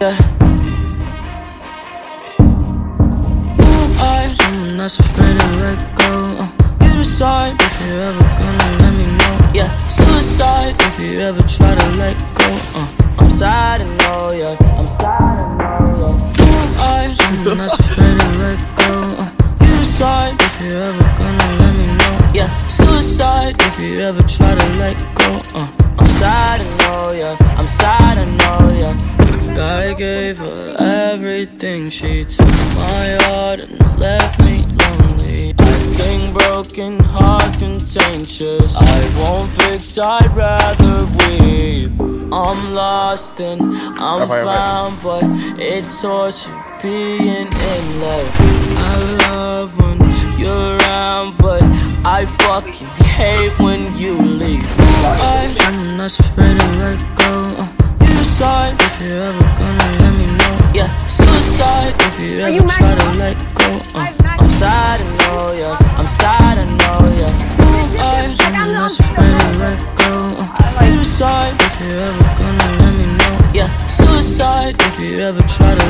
Someone that's afraid to let go. You decide if you're ever gonna let me know. Yeah, suicide if you ever try to let go. I'm sad to know, yeah. I'm sad to know, yeah. Someone that's afraid to let go. You decide if you're ever gonna let me know. Yeah, suicide if you ever try to let go. I'm sad to know, yeah. I'm sad to know, yeah. I gave her everything, she took my heart and left me lonely. I think broken hearts contagious. I won't fix, I'd rather weep. I'm lost and I'm found, but it's torture being in love. I love when you're around, but I fucking hate when you leave. I'm someone that's afraid to let go. Suicide if you're ever gonna let me know. Yeah, suicide if you ever try to let go. I'm sad to know, yeah. I'm sad to know, yeah. Someone that's afraid to let go. You decide if you're ever gonna let me know. Yeah, suicide if you ever try to